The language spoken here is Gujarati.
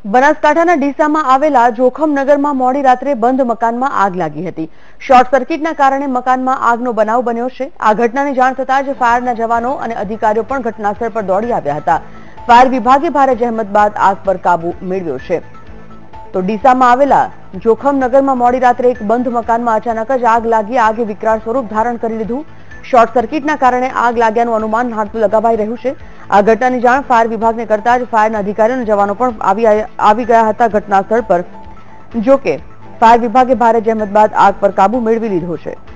બનાસકાંઠાના ડીસામાં આવેલા જોખમનગરમાં મોડી રાત્રે બંધ મકાનમાં આગ લાગી હતી। શોર્ટ સર્કિટના કારણે મકાનમાં આગનો બનાવ બન્યો છે। આ ઘટનાની જાણ થતાં જ ફાયરના જવાનો અને અધિકારીઓ પણ ઘટનાસ્થળ પર દોડી આવ્યા હતા। ફાયર વિભાગે ભારે જહેમત બાદ આગ પર કાબુ મેળવ્યો છે। તો ડીસામાં આવેલા જોખમનગરમાં મોડી રાત્રે એક બંધ મકાનમાં અચાનક જ આગ લાગી આગે વિકરાળ સ્વરૂપ ધારણ કરી લીધું। શોર્ટ સર્કિટના કારણે આગ લાગ્યાનું અનુમાન હાલ લગાવાઈ રહ્યું છે। આ ઘટનાની જાણ ફાયર વિભાગને કરતા જ ફાયરના અધિકારીઓ અને જવાનો પણ આવી ગયા હતા ઘટના સ્થળ પર। જો કે ફાયર વિભાગે ભારે જહેમત બાદ આગ પર કાબુ મેળવી લીધો છે।